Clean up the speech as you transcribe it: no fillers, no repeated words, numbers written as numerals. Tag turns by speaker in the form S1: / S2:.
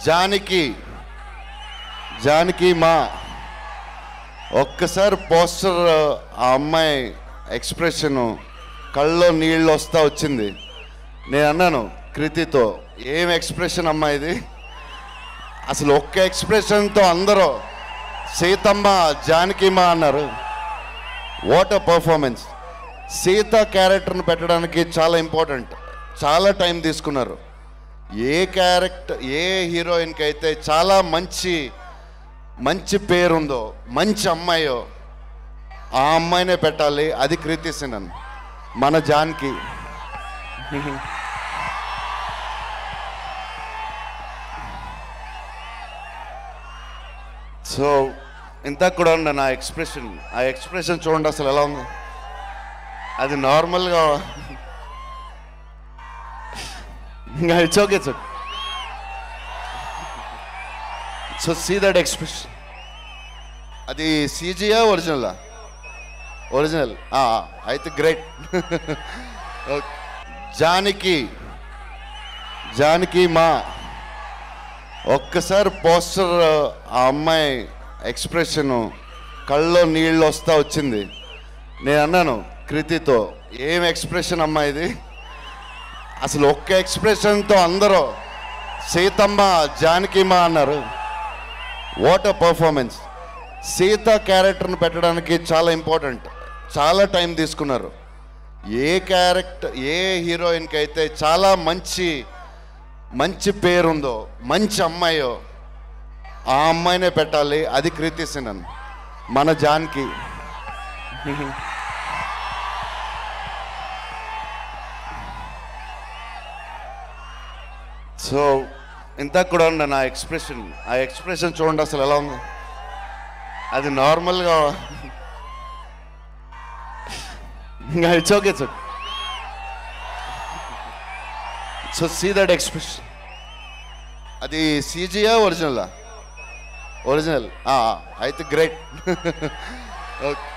S1: జానకి జానకి మా ఒక్కసారి పోస్టర్ ఆ అమ్మాయి ఎక్స్ప్రెషను కళ్ళలో నీళ్ళు వస్తా వచ్చింది. నేను అన్నాను కృతితో, ఏం ఎక్స్ప్రెషన్ అమ్మా ఇది, అసలు ఒక్క ఎక్స్ప్రెషన్తో అందరూ సీతమ్మ జానకి మా అన్నారు. What a performance. సీత క్యారెక్టర్ని పెట్టడానికి చాలా ఇంపార్టెంట్, చాలా టైం తీసుకున్నారు. ఏ క్యారెక్టర్ ఏ హీరోయిన్కి అయితే చాలా మంచి మంచి పేరుందో, మంచి అమ్మాయో ఆ అమ్మాయినే పెట్టాలి. అది కృతి సినన్, మన జాన్కి. సో ఇంతకు కూడా ఉండ నా ఎక్స్ప్రెషన్, ఆ ఎక్స్ప్రెషన్ చూడండి అసలు ఎలా ఉంది. అది నార్మల్గా it's okay sir. So see that expression. అది సీజీయా ఒరిజినలా? ఒరిజినల్ అయితే గ్రేట్. జానకి జానకి మా ఒక్కసారి పోస్టర్ ఆ అమ్మాయి ఎక్స్ప్రెషను కళ్ళలో నీళ్ళు వస్తా వచ్చింది. నేను అన్నాను కృతితో, ఏం ఎక్స్ప్రెషన్ అమ్మా ఇది, అసలు ఒక్క ఎక్స్ప్రెషన్తో అందరూ సీతమ్మ జానకి మా అన్నారు. What a performance. సీత క్యారెక్టర్ని పెట్టడానికి చాలా ఇంపార్టెంట్, చాలా టైం తీసుకున్నారు. ఏ క్యారెక్టర్ ఏ హీరోయిన్కి అయితే చాలా మంచి మంచి పేరుందో, మంచి అమ్మాయో ఆ అమ్మాయినే పెట్టాలి. అది కృతి సినన్, మన జాన్కి. సో ఇంతకు కూడా ఉండ నా ఎక్స్ప్రెషన్, ఆ ఎక్స్ప్రెషన్ చూడండి అసలు ఎలా ఉంది. అది నార్మల్గా it's okay sir. So see that expression. అది సీజీయా ఒరిజినలా? ఒరిజినల్ అయితే గ్రేట్. ఓకే.